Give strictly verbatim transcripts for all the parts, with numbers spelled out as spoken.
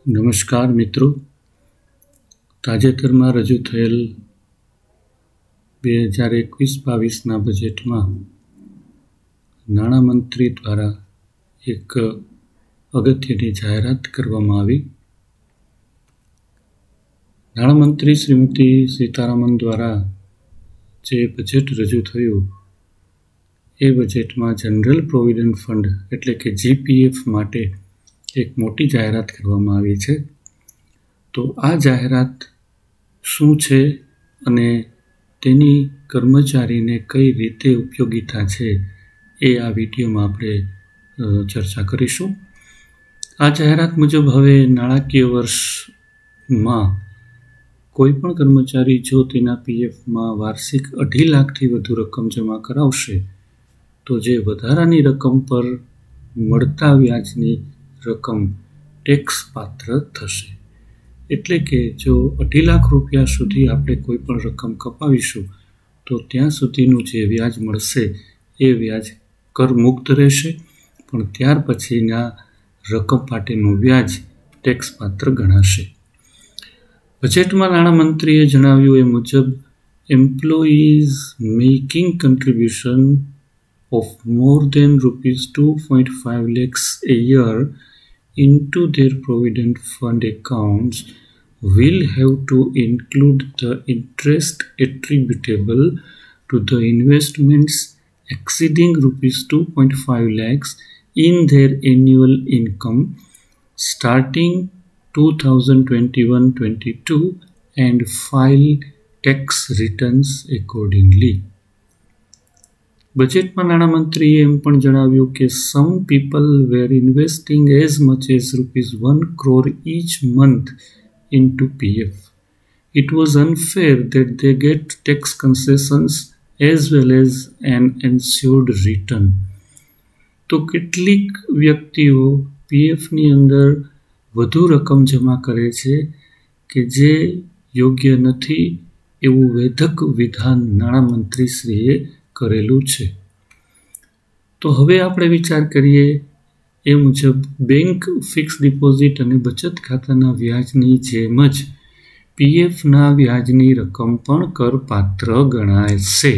નમસ્કાર મિત્રો, તાજેતરમાં રજૂ થયેલ બે હજાર એકવીસ બાવીસના બજેટમાં નાણામંત્રી દ્વારા એક અગત્યની જાહેરાત કરવામાં આવી. નાણામંત્રી શ્રીમતી સીતારામન દ્વારા જે બજેટ રજૂ થયું એ બજેટમાં જનરલ પ્રોવિડન્ટ ફંડ એટલે કે જીપીએફ માટે એક મોટી જાહેરાત કરવામાં આવી છે. તો આ જાહેરાત શું છે અને તેની કર્મચારીને કઈ રીતે ઉપયોગિતા છે એ આ વિડીયોમાં આપણે ચર્ચા કરીશું. આ જાહેરાત મુજબ હવે નાણાકીય વર્ષમાં કોઈ પણ કર્મચારી જો તેના પીએફમાં વાર્ષિક અઢી લાખથી વધુ રકમ જમા કરાવશે તો જે વધારાની રકમ પર મળતા વ્યાજની રકમ ટેક્સ પાત્ર થશે. એટલે કે જો અઢી લાખ રૂપિયા સુધી આપણે કોઈ પણ રકમ કપાવીશું તો ત્યાં સુધીનું જે વ્યાજ મળશે એ વ્યાજ કર મુક્ત રહેશે, પણ ત્યાર પછીના રકમ માટેનું વ્યાજ ટેક્સ પાત્ર ગણાશે. બજેટમાં નાણામંત્રીએ જણાવ્યું એ મુજબ employees making contribution of more than rupees two point five lakhs a year into their provident fund accounts will have to include the interest attributable to the investments exceeding rupees two point five lakhs in their annual income starting twenty twenty-one twenty-two and file tax returns accordingly. બજેટમાં નાણામંત્રીએ એમ પણ જણાવ્યું કે some people were investing as much as rupees one crore each month in to PF. It was unfair that they get tax concessions as well as an ensured return. તો કેટલીક વ્યક્તિઓ પીએફની અંદર વધુ રકમ જમા કરે છે કે જે યોગ્ય નથી એવું વેધક વિધાન નાણામંત્રીશ્રીએ કરેલું છે. તો હવે આપણે વિચાર કરીએ એ મુજબ બેંક ફિક્સ ડિપોઝિટ અને બચત ખાતાના વ્યાજની જેમ જ પીએફના વ્યાજની રકમ પણ કરપાત્ર ગણાય છે.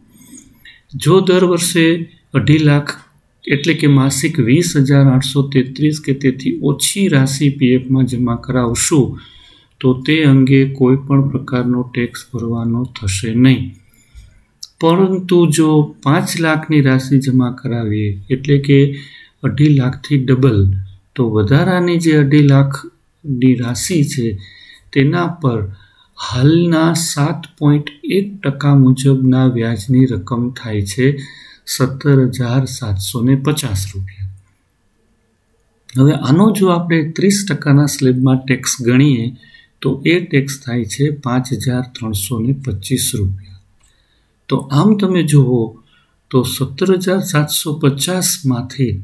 જો દર વર્ષે અઢી લાખ એટલે કે માસિક વીસ હજાર આઠસો તેત્રીસ કે તેથી ઓછી રાશિ પીએફમાં જમા કરાવશું તો તે અંગે કોઈ પણ પ્રકારનો ટેક્સ ભરવાનો થશે નહીં. પરંતુ જો પાંચ લાખની રાશિ જમા કરાવીએ એટલે કે અઢી લાખથી ડબલ, તો વધારાની જે અઢી લાખની રાશિ છે તેના પર હાલના સાત પોઈન્ટ એક ટકા મુજબના વ્યાજની રકમ થાય છે સત્તર હજાર સાતસો ને પચાસ રૂપિયા. હવે આનો જો આપણે ત્રીસ ટકાના સ્લેબમાં ટેક્સ ગણીએ તો એ ટેક્સ થાય છે પાંચ હજાર ત્રણસો ને પચીસ રૂપિયા. તો આમ તમે જુઓ તો સત્તર હજાર સાતસો પચાસમાંથી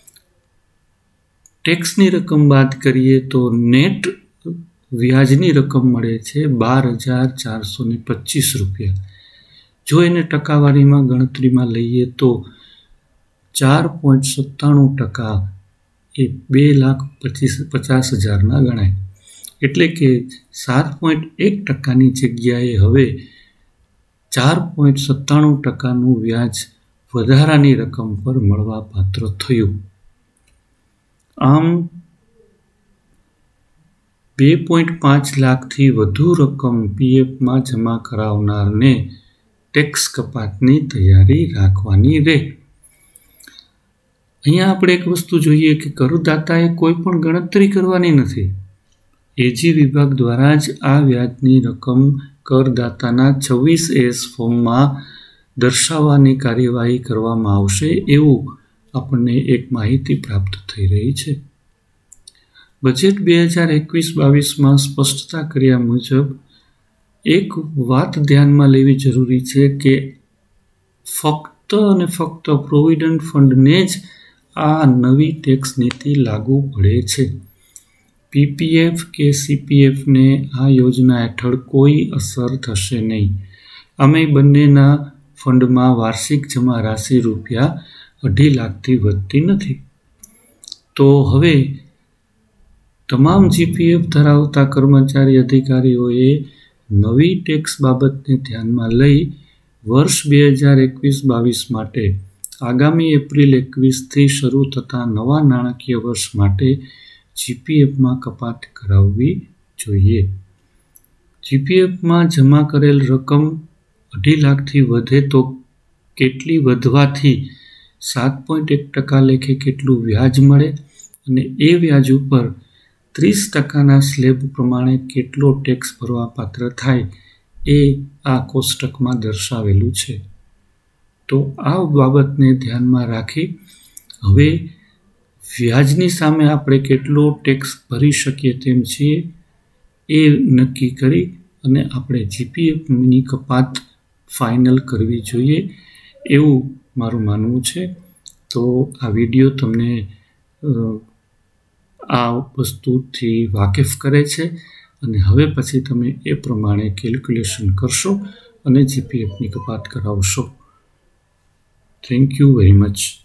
ટેક્સની રકમ બાદ કરીએ તો નેટ વ્યાજની રકમ મળે છે બાર હજાર ચારસો ને પચીસ રૂપિયા. જો એને ટકાવારીમાં ગણતરીમાં લઈએ તો ચાર પોઈન્ટ સત્તાણું ટકા એ બે લાખ પચીસ પચાસ હજારના ગણાય. એટલે કે સાત પોઈન્ટ એક ટકાની જગ્યાએ હવે ચાર પોઈન્ટ સત્તાણું ટકાનું વ્યાજ વધારાની રકમ પર મળવા પાત્ર થયું. આમ બે પોઈન્ટ પાંચ લાખથી વધુ રકમ પીએફમાં જમા કરાવનારને ટેક્સ કપાતની તૈયારી રાખવાની રહે. અહીંયા આપણે એક વસ્તુ જોઈએ કે કરદાતાએ કોઈ પણ ગણતરી કરવાની નથી. એજી વિભાગ દ્વારા જ આ વ્યાજની રકમ કરદાતાના છવ્વીસ એસ ફોર્મમાં દર્શાવવાની કાર્યવાહી કરવામાં આવશે એવું આપણને એક માહિતી પ્રાપ્ત થઈ રહી છે. બજેટ બે હજાર એકવીસ બાવીસમાં સ્પષ્ટતા કર્યા મુજબ એક વાત ધ્યાનમાં લેવી જરૂરી છે કે ફક્ત અને ફક્ત પ્રોવિડન્ટ ફંડને જ આ નવી ટેક્સ નીતિ લાગુ પડે છે. પીપીએફ કે સીપીએફને આ યોજના હેઠળ કોઈ અસર થશે નહીં. અમે બંનેના ફંડમાં વાર્ષિક જમા રાશિ રૂપિયા અઢી લાખથી વધતી નથી. તો હવે તમામ જીપીએફ ધરાવતા કર્મચારી અધિકારીઓએ નવી ટેક્સ બાબતને ધ્યાનમાં લઈ વર્ષ બે હજાર એકવીસ બાવીસ માટે આગામી એપ્રિલ એકવીસથી શરૂ થતા નવા નાણાકીય વર્ષ માટે જીપીએફમાં કપાત કરાવવી જોઈએ. જીપીએફમાં જમા કરેલ રકમ અઢી લાખથી વધે તો કેટલી વધવાથી સાત પોઈન્ટ એક ટકા લેખે કેટલું વ્યાજ મળે અને એ વ્યાજ ઉપર ત્રીસ ટકાના સ્લેબ પ્રમાણે કેટલો ટેક્સ ભરવા પાત્ર થાય એ આ કોષ્ટકમાં દર્શાવેલું છે. તો આ બાબતને ધ્યાનમાં રાખી હવે વ્યાજની સામે આપણે કેટલો ટેક્સ ભરી શકીએ તેમ છીએ એ નક્કી કરી અને આપણે જીપીએફની કપાત ફાઇનલ કરવી જોઈએ એવું મારું માનવું છે. તો આ વિડીયો તમને આ વસ્તુથી વાકેફ કરે છે અને હવે પછી તમે એ પ્રમાણે કેલ્ક્યુલેશન કરશો અને જીપીએફની કપાત કરાવશો. Thank you very much.